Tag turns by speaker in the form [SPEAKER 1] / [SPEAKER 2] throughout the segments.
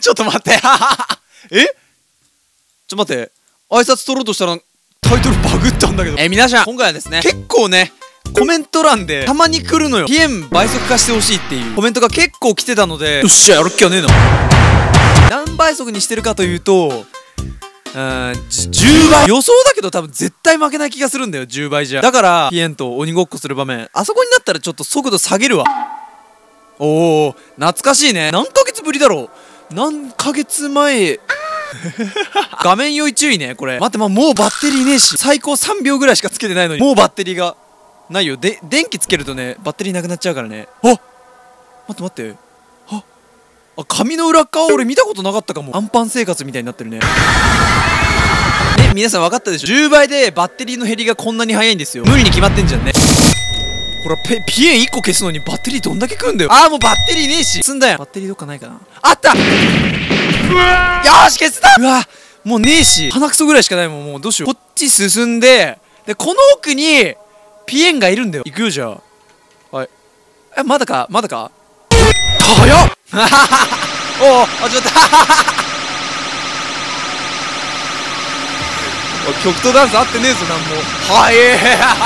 [SPEAKER 1] ちょっと待って。え、ちょっと待って。挨拶取ろうとしたらタイトルバグったんだけど。皆さん、今回はですね、結構ね、コメント欄でたまに来るのよ。ピエン倍速化してほしいっていうコメントが結構来てたので、よっしゃ、やる気はねえな。何倍速にしてるかというと、10倍。予想だけど多分絶対負けない気がするんだよ、10倍じゃ。だから、ピエンと鬼ごっこする場面、あそこになったらちょっと速度下げるわ。おー、懐かしいね。何ヶ月ぶりだろう。何ヶ月前。画面酔い注意ね、これ。待って、もうバッテリーねえし。最高3秒ぐらいしかつけてないのに。もうバッテリーがないよ。で、電気つけるとね、バッテリーなくなっちゃうからね。あ、待って。紙の裏側俺見たことなかったかも。アンパン生活みたいになってるね。皆さん分かったでしょ。10倍でバッテリーの減りがこんなに早いんですよ。無理に決まってんじゃんね。ほら、ピエン1個消すのにバッテリーどんだけ食うんだよ。もうバッテリーねえし。積んだよ。バッテリーどっかないかな。あった。よーし、消せた。うわ、もうねえし。鼻くそぐらいしかないもん。もうどうしよう。こっち進んで、で、この奥にピエンがいるんだよ。行くよ、じゃあ。はい。まだか早っ。おお、ちょっと。曲とダンス合ってねえぞ、なんも。はえ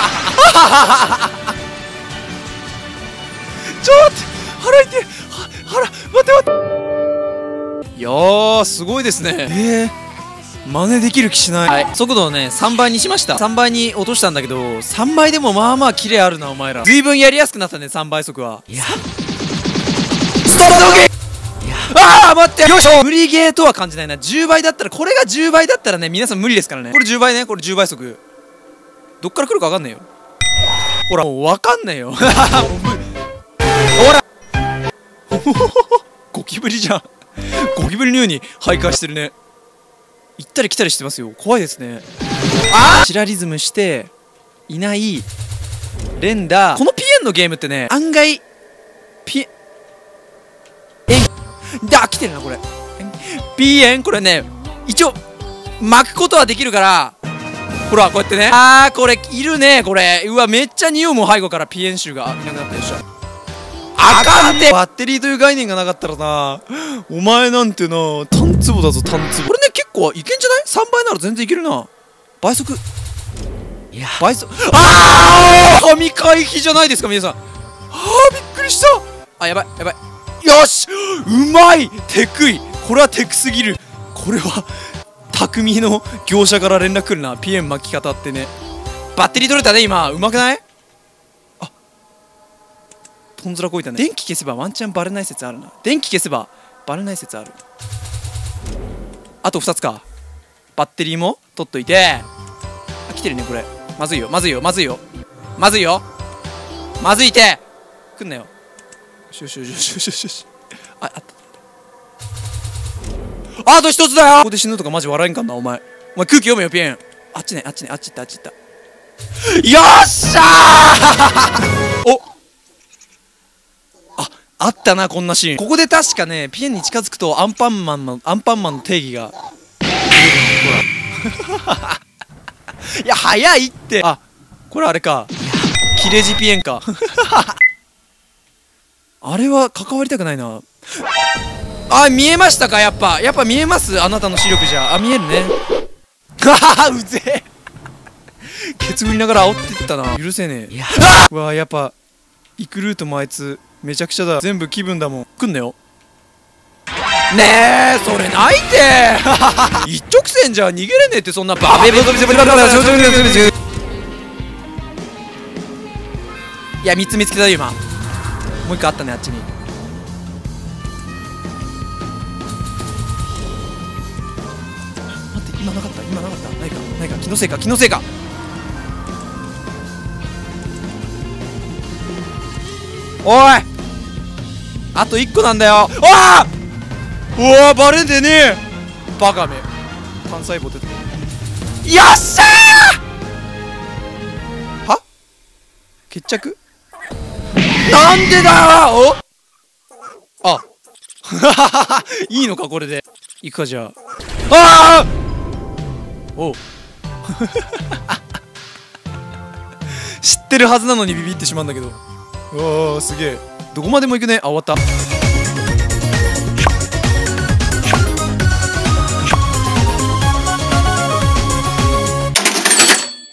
[SPEAKER 1] ちょっと待って、腹痛い。待って。いやー、すごいですね。真似できる気しない。はい、速度をね、3倍にしました。3倍に落としたんだけど、3倍でもまあまあキレあるな、お前ら。随分やりやすくなったね、3倍速は。いや、ストップドキー。待って、よいしょ。無理ゲーとは感じないな。10倍だったら、これが10倍だったらね、皆さん無理ですからね。これ10倍ね、これ10倍速。どっから来るか分かんないよ。ほら、もう分かんないよ。ほらゴキブリじゃん。ゴキブリのように徘徊してるね。行ったり来たりしてますよ。怖いですね。チラリズムしていない連打。このピエンのゲームってね、案外来てるな、これ。ピエン、これね、一応巻くことはできるから、ほら、こうやってね。これいるね、これ。うわ、めっちゃ匂うもん、背後からピエン臭がいなくなったでしょ。あかんね。バッテリーという概念がなかったらな、お前なんてな、単壺だぞ、単壺。これね、結構いけんじゃない？ 3 倍なら全然いけるな。倍速。いや、倍速。神回避じゃないですか、皆さん。びっくりした。やばい。よし、うまい。テクい。これはテクすぎる。これは匠の業者から連絡来るな。ピエン巻き方ってね。バッテリー取れたね、今。うまくない？とんずらこいたね。電気消せばワンチャンバレない説あるな。電気消せばバレない説ある。あと2つか。バッテリーも取っといて。来てるね、これ。まずいよ。まずいて。来んなよ。よし。あった。あと1つだよ。ここで死ぬとかマジ笑えんかんな、お前。空気読めよ、ピエン。あっち行った。よっしゃー。あったな、こんなシーン。ここで確かね、ピエンに近づくとアンパンマンの定義が。ほら。いや、早いって。これあれか。切れ字ピエンか。あれは関わりたくないな。見えましたか？やっぱ見えます？あなたの視力じゃ。見えるね。うぜえ。ケツ振りながら煽ってったな。許せねえ。うわ、やっぱ行くルートもあいつめちゃくちゃだ。全部気分だもん。来んなよ。ねえ、それないって。一直線じゃ逃げれねえって。そんなバベブブブブブブブブブブ。いや、3つ見つけたよ今。もう1個あったね、あっちに。待って、今なかった。ないか。気のせいか。おい、あと1個なんだよ。うわ、バレんでねえ。バカめ。単細胞出てる。よっしゃー。決着。なんでだよ。いいのか、これで。行くか、じゃあ。おう。知ってるはずなのにビビってしまうんだけど。すげえ。どこまでも行くね。終わった。